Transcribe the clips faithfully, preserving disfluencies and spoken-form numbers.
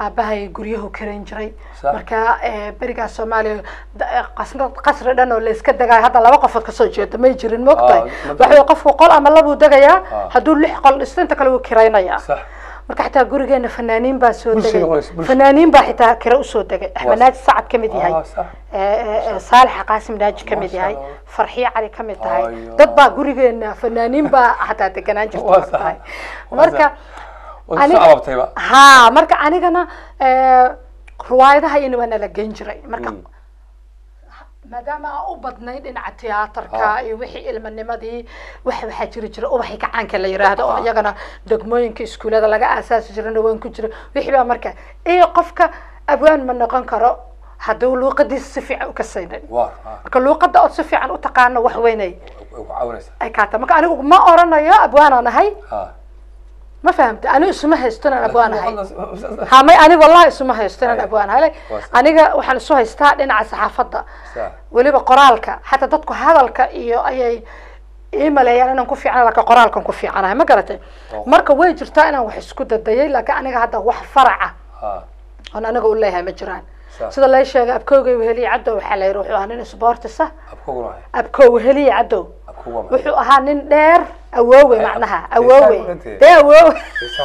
aabahay guryahu kareyn jiray marka bariga Soomaaliya qasri dhan oo la iska dagay hadda laba qofood ka soo jeedo ma jirin moogtay waxa qofku qol ama laba dagaya haduu lix qol istinta kale uu kareynaya marka xataa gurigeena fanaaniin baa soo dagay fanaaniin baa xitaa kira u soo dagay Axmed Naaji Sacad kamid yahay ee Saalix Qaasim Naaji kamid yahay Farxiye Cali kamid tahay dad baa gurigeena fanaaniin baa xataa deganaan jirtay marka aniga ha marka anigana ee ruwaayadaha inuu ana la geyn jiray marka maadaama u badnay dhinaca tiyaatarka iyo wixii ilmanimadii wax waxa jiri jira oo waxay gacanka la yiraahdo oo iyagana degmooyinka iskuulada laga aasaasi jiray waan ku jira wixii baa marka ee qofka abwaan ma noqon karo haduu luuqadiisa si fiican u ka saynay marka luuqada oo si fiican u taqaan wax weynay ay ka ta marka anigu ma oranayo abwaan aan ahay ما فهمت أنا اسمه هستنا أبوان هاي هامي أنا والله اسمه هستنا أبوان هاي أنا جا وحنا سوى هستاد لنا على صحافة ولي بقرالك حتى تدك هذا الك إيه أي إيه ملايين أنا نكون في عنا لك قرالك نكون في عنا ما قرأت مركب ويجر تانا وحس كده الدليل لك أنا هذا وح فرعة أنا أنا أقول لها مجران سيد الله يشجع أبكوجي وهلي عدو وحلا يروحوا هنن سبارت صح أبكو أبكو وهلي عدو وحوا هنن دير أووي معناها أووي ده أووي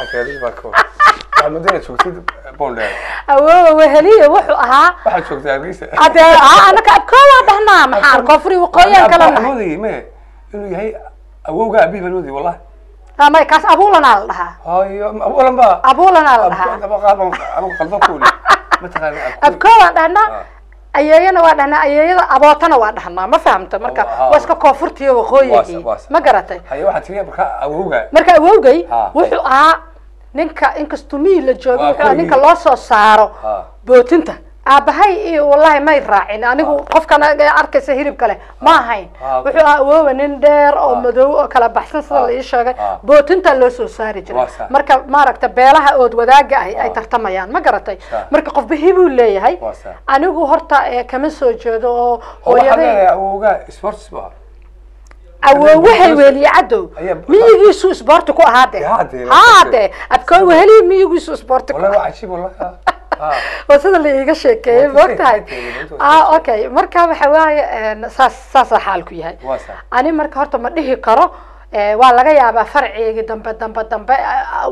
عمدنا شوكتي بوندر أووي وهلي وحوا ها واحد شوكتي عريسة هذا ها أنا كأبكو وضحنا محل كفري وقوية كلامنا أبوذي ما إنه هي أووي أبي بنودي والله ها ما يكاس أبو لنا لها هاي أبو لنا بقى أبو لنا لها أبو قلبه أبو قلبه كولي أبكو وضحنا أيّينا وضحنا أيّينا أبوتنا وضحنا ما فهمت مركا واسكا كفرتي وقوية ما قرأتي هاي واحد تريه مركا أووي مركا أووي وحوا ها نينكا إنك استميل للجواب نينكا لاسو سارو بوتنتا أبهاي والله ما يراعين أنا هو قف كان أركز سهيرب كله ما هين وحوا أووي نندر أو مدو كلا بحثنا صار إيش هذا بوتنتا لاسو ساري جرا مركا ما ركت بيلها أود وداقة أي أي ترتميان ما قرأتي مركا قف بهيبو اللي هاي أنا هو هرتا كمان سوجدو هو هذا أووي سبورتس بقى أو وحي ولي عدو ميجي سو سبورتكو هذا هذا أبكو وهلي ميجي سو سبورتكو والله واحد شيء والله وصل اللي يقش كيف وقتها آه أوكي مركب حواي ساس ساس حالك ياهي أنا مركب هرت ما نهي كرا ولا جاي أبى فرعي دم بدم بدم ب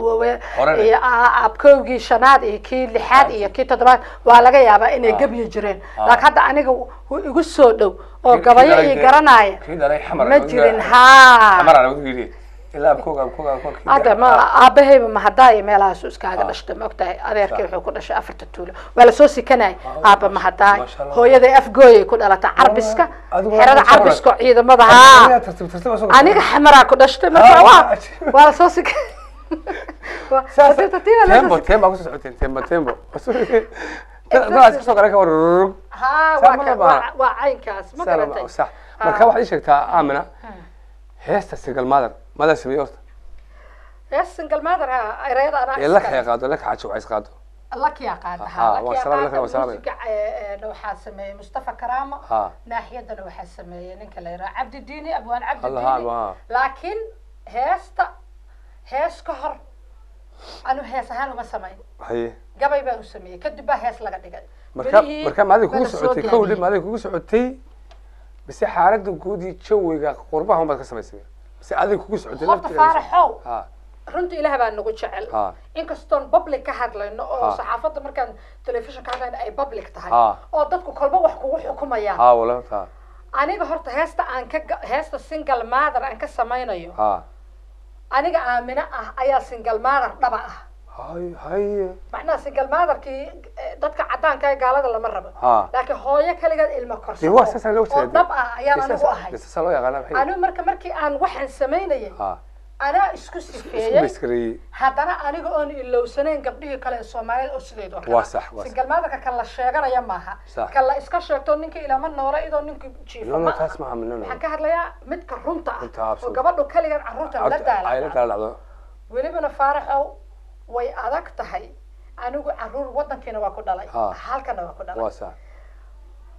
أبكوجي شناد كي لحاد كي تدرى ولا جاي أبى إني جب يجرين لكن هذا أنا يقول سودو أو قبايا يجرناي مجرين ها حمر على وجهي إلا أبكوك أبكوك أبكوك هذا ما أبهي ما هداي ما له سوس كأجل أشتم وقتها هذا يركب يكون أشياء أفرت الطول ولا سوسي كناي أبا ما هداي هو يذي أفجوي يكون على تعربسك حرد عربسك عيد ما ضها أنا حمرا كنا أشتم ولا سوسي تيمبو تيمبو أقصد سعودين تيمبو تيمبو لا أسكت سكرك ورر ها وعين كاس ما قرأتي صح مركب واحد يشكتها آمنة هيست السنجل مادر ماذا سميوت؟ هيست السنجل مادر ها رياض أنا لك يا قادو لك عاد شو عايز قادو لك يا قاد ها لك يا قاد وسلام لو حاسمي مصطفى كرامة ناحية لو حاسمي نك اللي راح عبد الديني أبوان عبد الديني لكن هيست هيست كهر أنا هيست هانو ما سمعين هي قبل يبقى سميه كدبا هيست لقى دقل مركب مركب ما ذي كوس عتي كولي ما ذي كوس عتي بس حارق وجودي تشوي قربهم بس كسمة سمية بس هذا كوس عدل خط فارحو رنت إلها بقى نقول شعل إنك ستون بابليك كهر لأنه صحافة مركان تلفزيون كهر أي بابليك تهاي أو ضدك كل بوح كوح حكومة يا ها ولا ها أنا جهرت هستا أنك هستا سينجل ماذر أنك سماينا يو ها أنا جا آمنة أيا سينجل ماذر طبعا هاي هاي معناه سينجل ماذر كي ضدك عدان كاي قال هذا لما ربع لكن هوية كلجة المكرس هو أساسا لو ترى طبعا أيا أنا وهاي أساسا لو يا غلام أنا مركب مركي أنا وحن سمينا يه أنا إسكوسي فيه هذا أنا أنا جون اللو سنين قبله كلا الصومالي أسرائيل واصح واصح سجل ماذا كلا الشجرة يمها كلا إسكاش يكتون نك إلى من نورا إذا نك شيء لا لا تسمع مننا حكى هذا يا متك الرنطة وقبله كلا الرنطة لا دالا عيلة دالا ولبنا فارح أو ويأذك تهي أنا جو عرور وطن كنا وكذا لا حال كنا وكذا واصح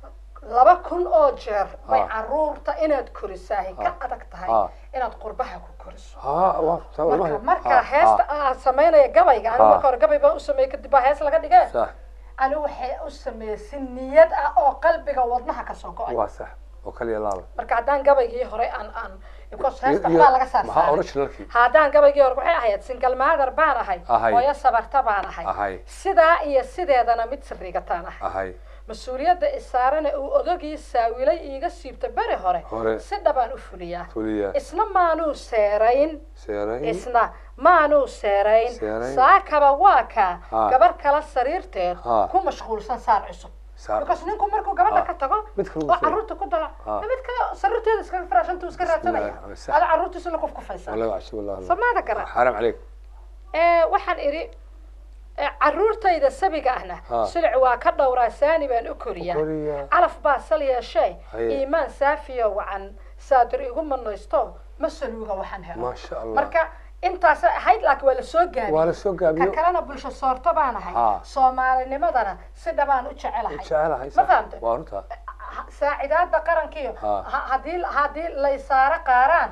laba kun oo jeer bay caruurta inaad korisaahay ka adag tahay inaad qurbaha ku koriso marka marka heesta aad samaynaya gabayga anigu marka hore gabay baan u sameeyay kadib baa hees laga dhigay anigu waxay u sameeyay niyad ah oo qalbiga wadnaha ka soo go'ay waa sax oo kaliya laaba marka hadaan gabaygii hore aan aan because heesta baa laga saaray hadaan gabaygii hore waxay ahayd single mother baan ahay hooyo sabarta baan ahay sidaa iyo sideedana mid sirrigataan ahay مسؤولية السارنة وأدوكي ساويلي إيجا سيبت بري هوري سيدا بانو فوليا إسنا مانو سيرين إسنا مانو سيرين ساكا بواكا قبر كلا سريرتين كو مشغول سان سار عصب بكاس نينكو مركو قبرنا كتاقو وعروتو كدلا نمتك سريرتين اسكا فراشان تو اسكا راتنايا هذا عروتو سنة كوف كفايسا والله عشي والله سما ذكرا حرام عليك ايه وحن إري عرورتayda sabiga ahna silic waa ka dhowraasaani baan u koriyaa calaf baa saliya shay iimaan saafiyo wacan saadir igu manaysto masaluuga waxaan helay ma sha Allah marka intaas ahayd laakiin waa la soo gaabiyo waa la soo gaabiyo kalena bulsho soorto baan ahay Soomaalinimadana si dhabaan u jecelahay jecelahay ma fahamta waa runta saacidaadda qarankiyo hadii hadii la isaara qaaraan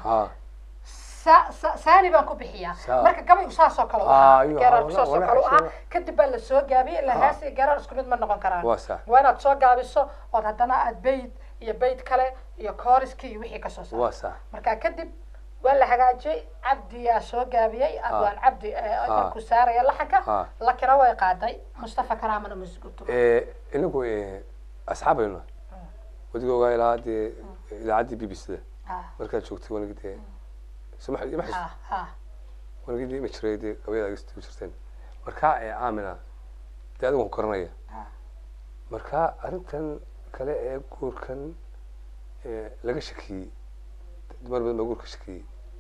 ساني بانكو بحيا مركا قبل وساسو كلو قرار وساسو كلو كدب لا سو غابي لا هاسي قرار اسكو مid ma noqon karaan waana soo gaabiso oo hadana aad beyd iyo beyd kale iyo kooriski iyo wixii ka soo saaray marka kadib wala hagaajay abdi ya soo gaabiyay adwaan abdi markuu saaraya laxanka lakina way qaaday mustafa karaamana musguto ee inagu ee asxaabayna wadiga ilaadi ilaadi B B C marka joogtay wanagtay سمح لي محس ها ها وانا قلت لي ما شريتي قبيله قست وشرتين marka ee aamina taadu waan koranaya marka arintan kale ee guurkan ee laga shakiyay dumar badan oo guurka shakiyay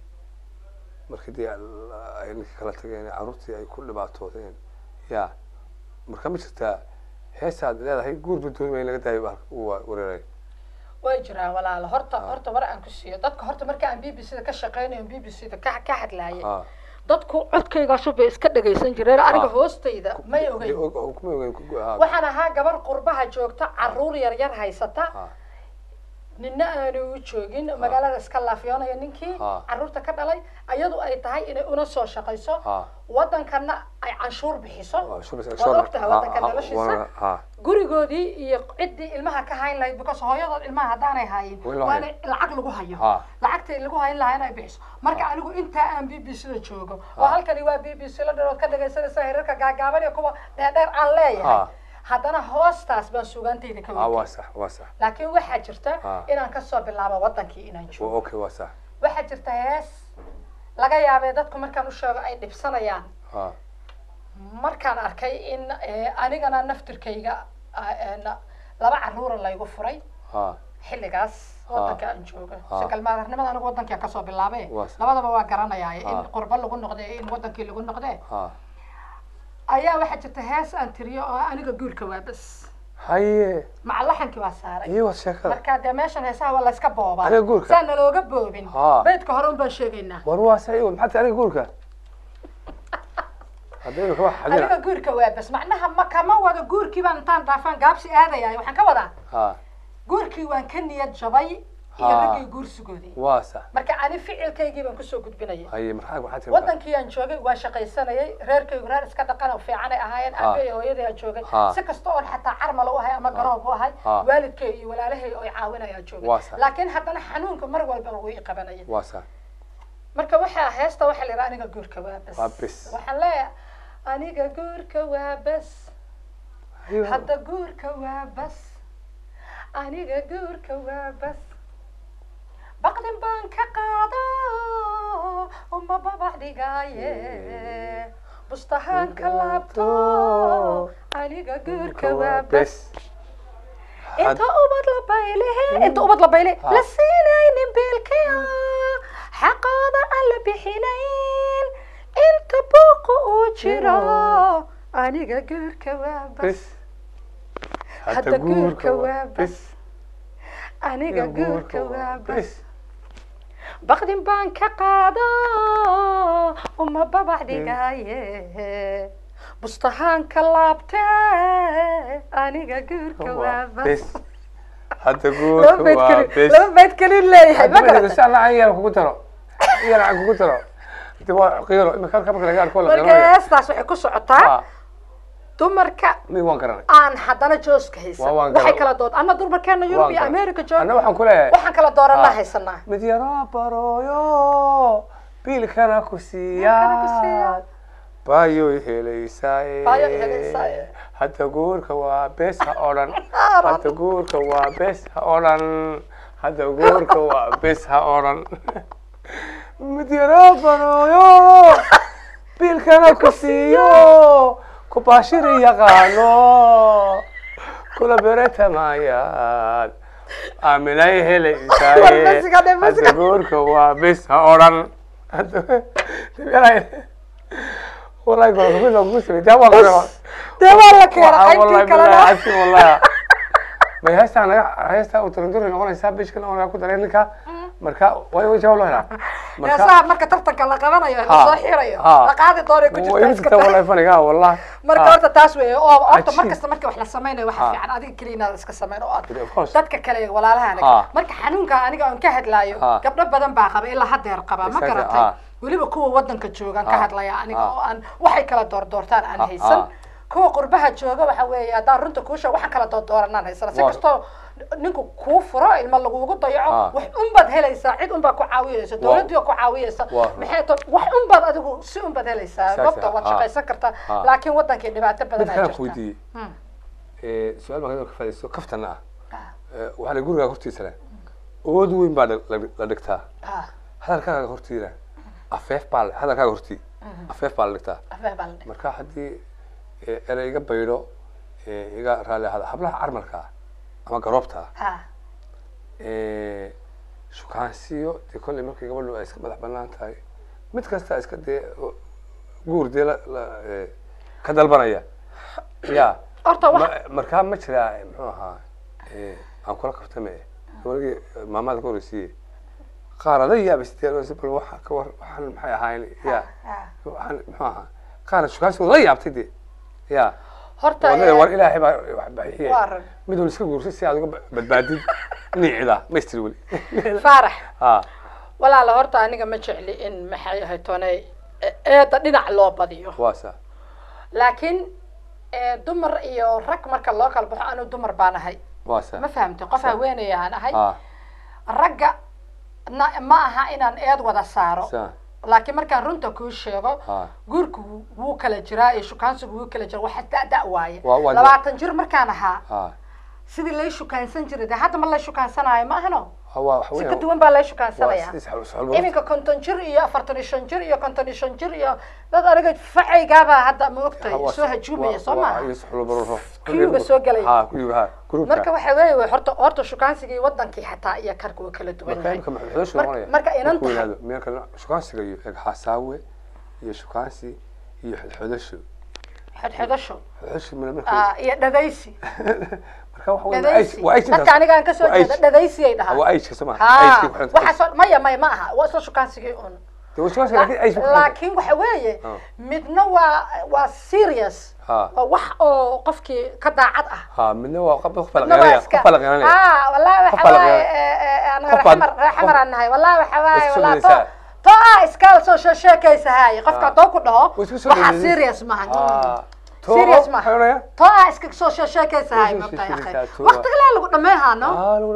markii ay kala tageen caruurtii ay ku dhibaatoodeen ya marka ma jirta heesaad leedahay guur badooday laga daayo wareeray way jiraan walaalo horta horta war aan ku siiyo dadka horta marka aan B B C ka shaqeynayo B B C ka ka hadlaayay dadku codkayga shub iska dhageysan jireen aniga hoostayda ma ogeyn waxaan ahaa gabar qurbaha joogta caruur yar yar haysata ninna aanu joogin magaalada iska laafiyanayo ninkii caruurta ka dhalay ayadu ay tahay inay una soo shaqeyso wadankana ay canshuur bixiso wadankana wadanka noloshiisa gurigoodii iyo cidii ilmaha ka hayn lahayd because hooyada ilmaha hadaanay hayin waana lacag lagu hayo lacagta lagu hayn lahayn ay bixiso marka anigu inta aan B B C da joogo oo halkani waa B B C la dharood ka dhageysanaysa heerarka gaagaaban iyo kuwa dheer aan leeyahay haddana hoostaas baan suugaantayda ka wada waa sax waa sax laakiin waxa jirta inaan ka soo bilaabo wadankii inaan joogo okay waa sax waxa jirta hees laga yaabay dadku markaan u sheego ay dhibsanayaan ha markaan arkay in anigana naftirkayga laba caruur la igu furay ha xilligaas wadanka aan joogo si kalmaadnimada anigu wadanka ka soo bilaabay labadaba waa garanayaa in qurba lagu noqday in wadankii lagu noqday ha ayaa waxa jirta hees aan tiriyo oo aniga guurka waa bas haye ma laxanki waa saaray iyo sheekada marka dameeshan heesaha wala iska boobaa saan looga boobin beedka hore un baan sheegaynaa war waa saxiix maxaa aniga guurka hadii wax xadina aniga guurka waa bas macnaha ma kama wada guurkii baan intaan dhaafan gaabsi aadayay waxaan ka wadaa ha guurkii waan ka niyad jabay iyo ragii guursigoodii waa sax marka ani ficilkaygii baan ku soo gudbinayay haye marxaa waxa tii wadankii aan joogay waa shaqaysanayay reerkaygu reer iska dhaqan oo fiican ay ahaayeen aabay hooyadii aan joogay si kasta oo xataa carmal u ahay ama garoob u ahay waalidkay iyo walaalahay oo caawinaya joogay laakiin haddana xanuunka mar walba uu i qabanayay waa sax marka waxa heesta waxa la yiraahdaa aniga guurka waa bas waxa leeyahay aniga guurka waa bas hadda guurka waa bas aniga guurka waa bas بقدم بانك قاضي وما ببعدي قايه بستهان كلابتو عليقا قور كوابس انت اوبد لبايلي انت اوبد لبايلي لسينين بالكيا حقاضة اللي بحنين انت بوقو اوجرا عليقا قور كوابس حتى قور كوابس aniga guurka waa bas baqdin baan ka qaado uma babacdigaaye bustahaan ka laabtee aniga guurka waa bas hadda guurka waa bes laba bayt kaliya leeyahay ma garata insha Allah ayaan kugu taro ayaan kugu taro dibaa qiyro ma ka ka laga arko la qiyro heestaas waxay ku socotaa dumarka mi waan garanay aan haddana jooska haysan waxay kala dood ana dumarkeena Yurub iyo America joog ana waxaan ku leeyahay waxaan kala dooranaa haysanaa mid yara baroyo bilkana ku siiyaa bayo helaysaay bayo helaysaay hadda guurka waa bes ha oran hadda guurka waa bes ha oran hadda guurka waa bes ha oran mid yara baroyo bilkana ku siiyo kubashiri yaqaano kula bereta maayad aaminay helaysaay hadda guurka waa bes ha oran والله يقول لك منو مسوي ده والله ده والله كيرا قيبتي كلنا عارفين والله ما هيستا انا هيستا وترندور نقول حساب بيش كنا انا كنت لينك marka way way jawaab lahayn marka yaa marka tartanka la qabanayo la soo xirayo la qaadi doonay ku jirta iska wallahi faniga wallahi marka horta taas way oo horta markasta marka wax la sameeyo waxa fiican adiga kaliina iska sameeyo oo dadka kale walaalaha marka xanuunka aniga aan ka hadlaayo gabdho badan baa qaba ilaa hadeer qaba ma garatay waliba kuwa wadanka joogan ka hadlaya aniga oo aan waxay kala door doortaan aan haysan kuwa qurbaha jooga waxa weeye hadaan runta ku sheego waxaan kala door dooranaan haysan si kasto ninku ku furo ilma lagu ugu dayaco wax un bad helaysa cid un baa ku caawinaysa dawladdu ku caawinaysa maxay to wax un bad adigu si un bad helaysa goobta wax shaqaysan karta laakiin wadankii dhibaato badan ay jirto ee su'aal ma ka fadhiiso kaftana waxa la guriga hortiisa leh ood weyn baa la dhigtaa hadalkaaga hortiina afeef baa hadalkaaga hortii afeef baa la dhigtaa marka hadii erayga bayro iga raali hada hablaha armarka ama garoobta ee shukaansiyo de kulli markii gabadhu ay iska madax banaan tahay mid kasta iska de guur de ka dalbanaya ya horta wax marka ma jira muxuu ahaa ee aan kula kaftame waligi maamada ku risiye qaarada yaa bisteero sibal waxa ka war waxaan maxay ahayn ya waxaan muxuu ahaa qaar shukaansiyo la yaabtay de ya horta war ilaahay baa wax bixiyay mid uu iska guursi si aad uga badbaadid niicida ma istir wali farax ha walaal horta aniga ma jecli in maxay ahay toonay ee dhinac loo badiyo waasa laakiin ee dumar iyo rag marka loo kala baxo aanu dumar baanahay waasa ma fahamtay qof haweenayaan ahay ragga ma aha inaan eed wada saaro laakiin markaan runta ku sheego guurku wuu kala jiraa ee shukaansigu wuu kala jiraa waxa da waaye labaatan jir markaan ahaa sidii la shukaansan jiray hadda ma la shukaansanayo ma ahano si ka duwan baa la shukaansanaya iminka konton jir iyo afartan iyo shan jir iyo konton iyo shan jir iyo dad aniga facaygaaba hadda ma ogtay soo hajuumaya soo ma kuyuga soo galay marka waxa weeye horta horta shukaansigii wadankii xataa iyo karku waa kala duwan marka inanta meelka shukaansiga iyo xasaawe iyo shukaansi iyo xodxodasho xodxodasho xodxodasho ah iyo dhadaysi marka waxa weeye waa ay marka aniga aan ka soo jeedo dhadaysi ay dhahaa waa ay sama ay ku xunta waxa soo maya maya ma aha waa soo shukaansigii on laakiin waxa weeye midna waa waa serious wax oo qofkii ka daacad ah ha midna waa qof falaqeynaya qof falaqeynaya ah wallahi waxa waaye anaga xamar xamar anahay wallahi waxa waaye wallahi to to iskaal soo sheekaysahay qofka doo ku dhaho waxa serious ma aha serious ma to iska soo sheekaysahay ma tahay akhi waqti la lagu dhameeyano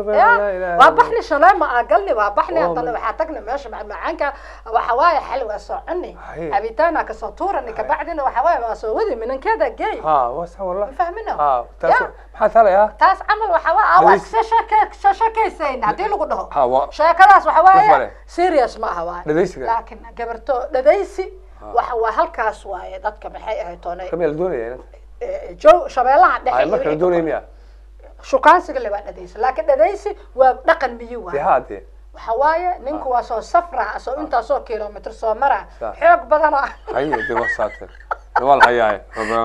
waa baxni shalay ma aqalni waa baxni hadana waxa tagna meesha macaanka waxa waaye xalwa soconi abitaana ka soo tuurani ka bacdina waxa waaye waa soo wadi minankeeda geey ha wasa wallahi fahmina ha taas maxaa talaya taas amal waxa waa awas sheekay sheekaysayna hadii lagu dhaho sheekadaas waxa waaye serious ma aha waa laakiin gabarto dhadaysi waxa waa halkaas waaye dadka maxay ahay toonay kameel doonaya ee jow shabeelaha dhaxay marka doonaymiya shukaansiga la dhadaysi laakiin dhadaysi waa dhaqan miyi waa yaade waxa waaye ninku waa soo safra soo inta soo kiiloomitir soo mara xoog badan ah hayo de wasaate wal hayaay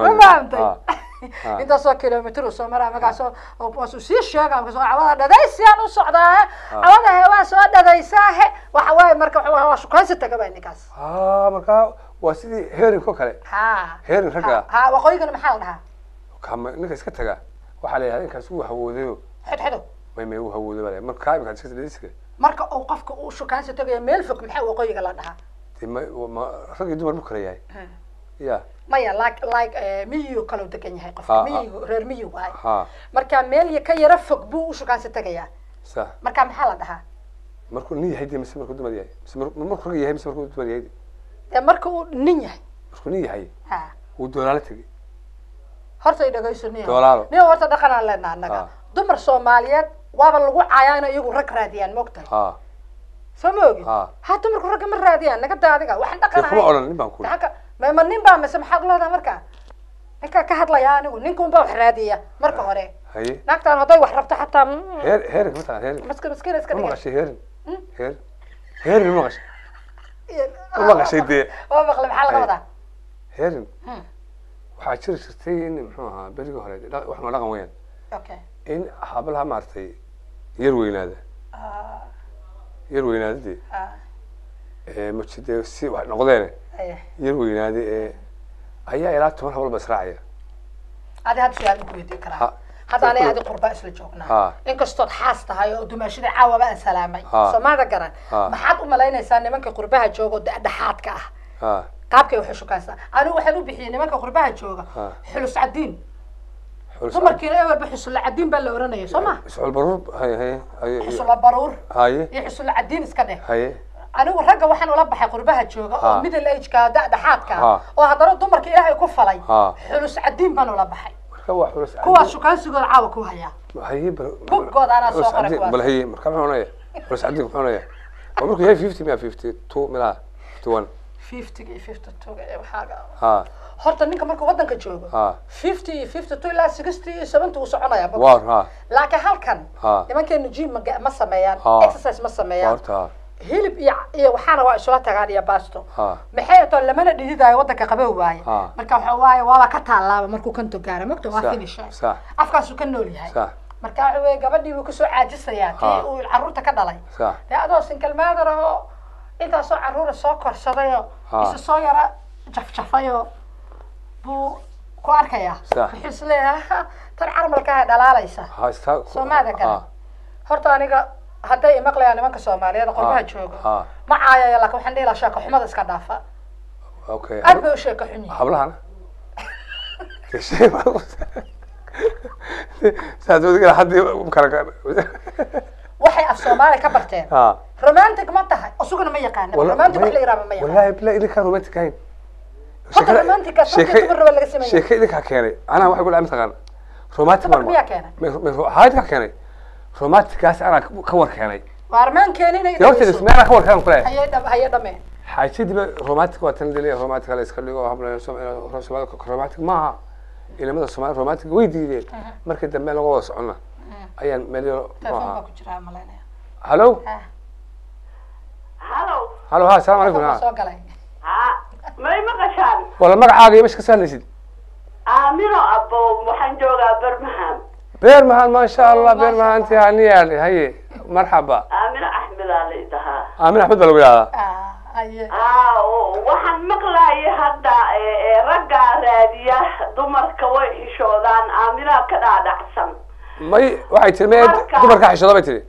inta soo kiiloomitir soo mara magaasoo oo soo sheega ama soo awada dhadaysi aan u socdaa awada hewa soo dhadaysaa waxa waaye marka waxa shukaansi tagaba ninkaas ha marka waa sidii heerin ko kale ha heerin raga ha waqooyiga maxaa la dhahaa kama ninka iska taga waxa la yiraahdaa inkaas uu hawoodayo xid xido may may uu hawoodo baa marka kaayb ka iska marka uu qofka uu shukaansi tagay meel fog maxay waqooyiga la dhahaa ma rag iyo dumar ma kala yahay ya maya like like miyu kala degan yahay qofka miyu reer miyu waay marka meel ka yara fog buu u shukaansi tagayaa sax marka maxaa la dhahaa markuu nin yahay mise markuu dumar yahay mise markuu rag yahay mise markuu dumar yahay ee markuu nin yahay markuu nin yahay ha uu doolaal tagay horta idagayso nin doolaal nin horta dhaqan aan leenahay anaga dumar Soomaaliyeed waaba lagu caayaan iyagu rag raadiyaan moogtahay ha samoogi ha dumarku rag ma raadiyaan naga daadiga waxaan dhaqanahay kuma oran nin baan ku ma ma nin baa mise maxaa loodaa marka ninka ka hadlaya anigu ninkuun baa wax raadiya marka hore haye naagtaan haday wax rabto xataa heer heer ma taa heer maska maskiina iska dhiga ma qashay heer heer heer ma qashay ma qashay de waa maqlay maxaa laga wadaa heer waxaa jiri jirtay in muxuu ahaa beriga hore wax ma dhaqan weyn okay in hablaha maartay yar weynaada yar weynaadii ee ma jidee si wax noqdeen yar weynaadii ee ayaa ilaa toban habal basraacaya adi had su'aal ku weydiin karaa hadda anay adi qurba isla joognaa inkastood xaas tahay oo dumaashada caawaba aan salaamay Soomaalida garan maxaad u malaynaysaa nimanka qurbaha joogo dhaxaadka ah qaabkay wax shukaansa anigu waxaan u bixiyay nimanka qurbaha jooga xulus cadiin dumarkiina ewer bixusul cadiin baa la oranayay Soomaa xusul baruur hay hay xusul baruur hay iyo xusul cadiin iska dheh hay anigu ragga waxaan ula baxay qurbaha jooga oo middle age ka dhaxaadka oo hadana dumarka Ilaahay ku falay xulus cadiin baan ula baxay marka waa xulus cadiin kuwa shukaansigooda caawa ku haya hay buggood ana soo qoray bal hay marka ma oranaya xulus cadiin ku oranaya oo markuu yahay fifty ma fifty two mila fifty one fifty iyo fifty two ee waxaaga ha horta ninka markuu wadanka joogo fifty iyo fifty two ilaa sixty iyo seventy uu soconaya waa ha laakiin halkan nimankeenu gym ma sameeyaan exercise ma sameeyaan hilib iyo iyo waxaana waa isla tagaan iyo baasto maxay tahay lamana dhididaay wadanka qabow waay marka waxa waay waa ka taalaaba markuu kanto gaaro magto waa finish afkaas uu ka nool yahay marka waxa way gabadhii uu ku soo caajisaya tii uu caruurta ka dhalay ee adoo single mother ah inta soo caruur soo korsaday isa soo yara jafjafayo buu ku arkaya wuxuu isleeyahay tan carmalka dhalaalaysa Soomaalida garan horta aniga hadday maqlayaan nimanka Soomaaliyeed qurbaha jooga ma caayaya laakiin waxaan dhihi lahaa shaqo xumada iska dhaafa okay aad buu sheeko xun yahay hablahana saadoodiga hadii kala waxay af Soomaali ka barteen romantic ma tahay asuguna ma yaqaan romantic wax la yiraahdo ma yaqaan wallahi bila idinka romantic ahayn romantic sheekada raba laga sameeyay sheekada idinka keenay ana waxa ku dhacay taqaan romantic ma ma hayda keenay romantic kaas ana ka war keenay warmaan keeninay horta ismeena ka war keenay kulay hayay dhab hayay dhame xaajadiba romantic waa tan dilay romantic la iska dhigo habla Soomaaliya romantic ma ilamada Soomaaliya romantic way diideen markii dambe laga wada socona ayaan meel telefoonka ku jira malaynaya hello hello hello ha salaam alaykum soo galay ha may maqashaan wala magacaaga iska saalaysid aamino abo waxaan joogaa Birmingham Birmingham ma sha Allah Birmingham inta haniyaali haye marxaba aamino axmed ali daha aamino axmed baa lagu yiraahdaa ah aye ah waxaan maqlaayay hadda ragga raadiya dumarka way xishoodaan aamino ka dhaadhacsan may waxay tirmeen dumarka xishooda bay tiri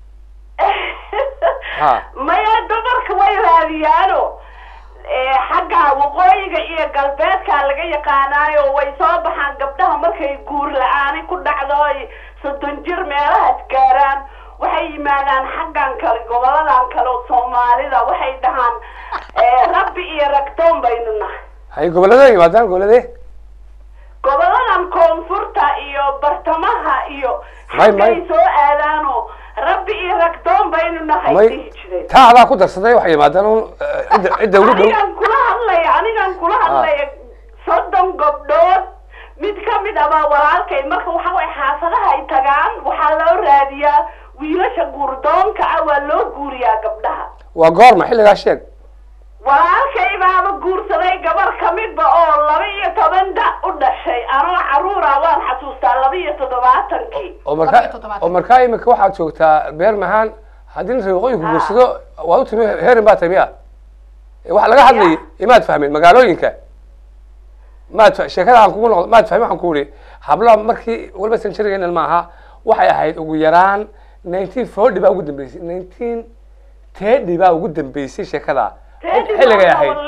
ha may dumarka way raadiyaano ee xagga waqooyiga iyo galbeedka laga yaqaanayo way soo baxaan gabdhaha markay guur la'aan ku dhacdo soddon jir meelaha gaaraan waxay yimaadaan xaggan kale goboladan kale Soomaalida waxay dhahaan ee rabbi iyo ragdoon baynu nahay hay gobolada yimaadaan gobolada goboladan koonfurta iyo bartamaha iyo may may soo aadaano rabbi iyo ragdoon baynu nahay taa adaa ku darsaday waxay yimaadaan cid cid ugu dhow anigan kula hadlaya anigan kula hadlaya soddon gabdhood mid ka mid ah walaalkay marka waxa way xaafadaha ay tagaan waxa loo raadiyaa wiilasha guurdoonka ah waa loo guuriyaa gabdhaha waa goorma xilligaa sheeg walaalkay baa guursaday gabar kamid ba oo laba iyo toban da u dhashay anoo caruura waan xasuustaa laba iyo toddobaatankii oo marka oo marka imika waxaad joogtaa Birmingham hadii reeqooyinku guursado waa u timi heerin baa tamiya waxa laga hadlayay imaad fahmin magaalooyinka maad sheekada aan kugu noqdo maad fahmin waxaan ku wari habla markii walba san jirigeen maaha waxay ahayd ugu yaraan nineteen forty baa ugu dambeysay nineteen thirty baa ugu dambeysay sheekada xilligay ahayd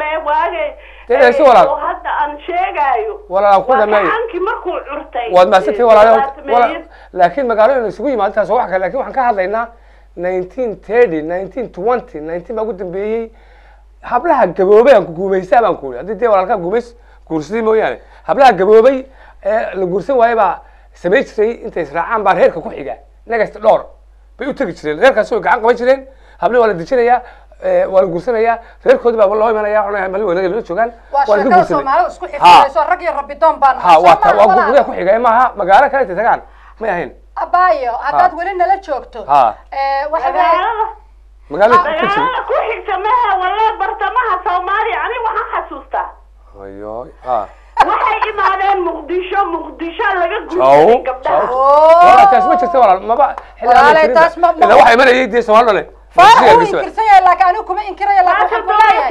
تدري وهذا أن شيء ولا أقول ما عنك مركو عرتي وما ستي ولا ولا لكن ما قالوا نسوي ما أنت سواء لكن وحنا كهذا لنا nineteen thirty nineteen twenty nineteen ما قلت بيجي حبلها جبوبي أنكو جوميس أبغى نقول هذا تي ولا كان جوميس كورسي مو يعني حبلها جبوبي الكورسي وهاي بقى سمعت شيء أنت إسرع عن بارهير كوح حاجة نجست دور بيوتك تشيل غير كسوق عن قبل تشيلين حبلها ولا تشيلين waa la guursanaya reerkoodi baa loo imanaya xunay mali wanaag la joogan waa la guursanaya isku xifdayso rag iyo rabidoon baan ha waa ta waa guriga ku xigay maaha magaalo kale tagaan ma ahayn abaayo hadaad wali nala joogto ee waxa magaalo ku xigta ma wala bartamaha Soomaaliya ani waxaan xasuustaa ayo ha waxay imaadeen muqdisho muqdisho laga guursaday gabdhaha wala taas ma jirto wala ma ba xilaa taas ma waxay imanayay dii Soomaaliya فهو ينكرسيه لكن أنا كم إنكريه لكن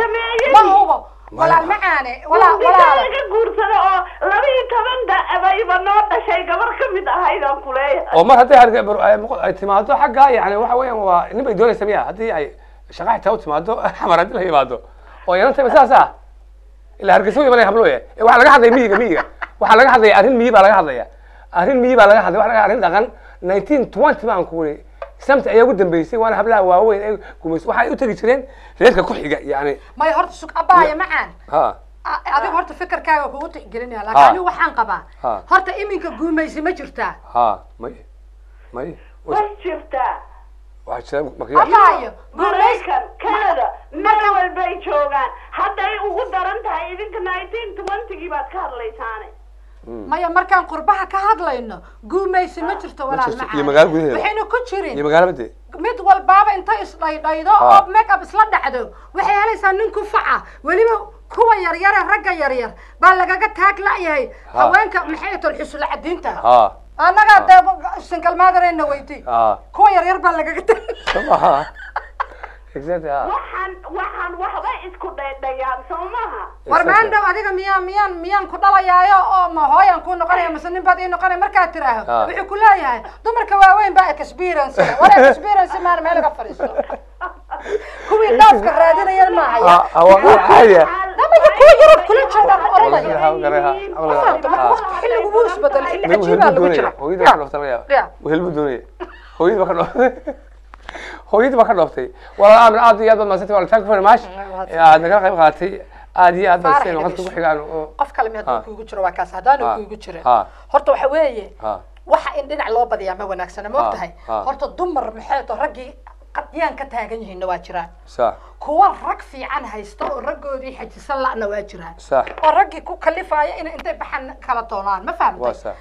ما هو ولا معاني ولا ولا قرصنا لبي كمان ده أبي بنوت شيء قبل كم ده هيدا كليه وما هذا هرجع اعتماده حقه يعني واحد هو نبي دول يسميها هذه أي شقة توت اعتماده حمرت له يبادو ويا أنت مساسة اللي هرجسوي بنا يحملوه واحد لقى هذا ميجا ميجا واحد لقى هذا أرين ميجا لقى هذا أرين ميجا لقى هذا واحد أرين دقن nineteen twenty ما نقولي سمت أيام قدام بيسي وأنا حبلها واوين كوميس واحد يتجي ترين ريتك كحيجة يعني ما يهرت سوق أبايا معان ها هذا هرت فكر كاي وقوت جريني لكن أنا وحن قبا هرت إيمينك كوميس ما جرتا ها ما ما وش جرتا واحد شيء مكياج أبايا كوميس كندا ما البيت شوغان حتى يقول درنتها إذا nineteen twenty جيبات كارلي ثاني maya markaan qurbaha ka hadlayno guumaysi ma jirto walaal macaan waxayna ku jirin magaalada mid walbaaba inta isdhaydhaydo oo make up isla dhacdo waxay helaysaa nin ku faca waliba kuwa yar yar ragga yar yar baa lagaga taag la yahay haweenka maxay tol xusul cadiinta anaga de single mother ina weyti kuwa yar yar baa lagaga taag exactly waxaan waxaan waxba isku dhaydhayaan Soomaha warmaando adiga miyaan miyaan miyaan ku dhalayaayo oo ma hooyan ku noqonaya mas'uulin baad ii noqonay marka tiraahdo wixii ku leeyahay dumarka waaweyn baa experience wala experience ma meel ka fariisto kuwii dhaafka raadinayaan ma haya waa haya damaga ku yar kula jooga oranaya xilligu wuu isbedel xilli cajiib ah lagu jira hooyada ka dhaftaraya wehelbu doonaya hooyada ka dhaftaraya hooyada ka dhooftay walaal aamin aad iyo aad ma sitay walaal thank you very much aad naga qayb qaatay aad iyo aad baan seen waqti ku xigaan qof kale mid kuugu jiro waa kaas hadaan kuugu jiro horta waxa weeye waxa in dhinac loo badiyaa ma wanaagsan ma ogtahay horta dumar maxay to ragii qadiyaan ka taagan yihiin waa jiraan sax kuwa rag fiican haysto oo ragoodii xajisan laana waa jiraan sax oo ragii ku kalifaya in intay baxan kala doonaan ma fahamtay